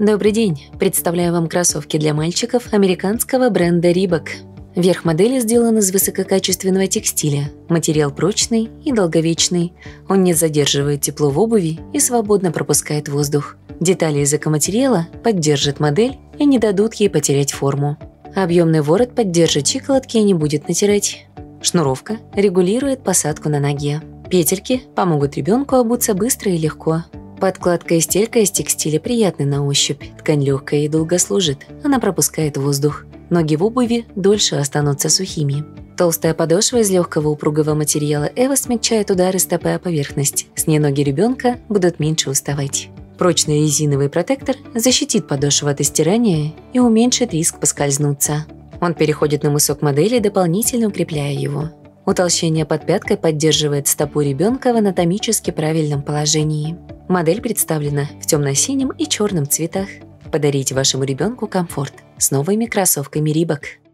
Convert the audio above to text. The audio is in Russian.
Добрый день! Представляю вам кроссовки для мальчиков американского бренда Reebok. Верх модели сделан из высококачественного текстиля. Материал прочный и долговечный. Он не задерживает тепло в обуви и свободно пропускает воздух. Детали из экоматериала поддержат модель и не дадут ей потерять форму. Объемный ворот поддержит щиколотки и не будет натирать. Шнуровка регулирует посадку на ноге. Петельки помогут ребенку обуться быстро и легко. Подкладка и стелька из текстиля приятны на ощупь. Ткань легкая и долго служит. Она пропускает воздух. Ноги в обуви дольше останутся сухими. Толстая подошва из легкого упругого материала Эва смягчает удары стопы о поверхность. С ней ноги ребенка будут меньше уставать. Прочный резиновый протектор защитит подошву от истирания и уменьшит риск поскользнуться. Он переходит на мысок модели, дополнительно укрепляя его. Утолщение под пяткой поддерживает стопу ребенка в анатомически правильном положении. Модель представлена в темно-синем и черном цветах. Подарите вашему ребенку комфорт с новыми кроссовками Reebok.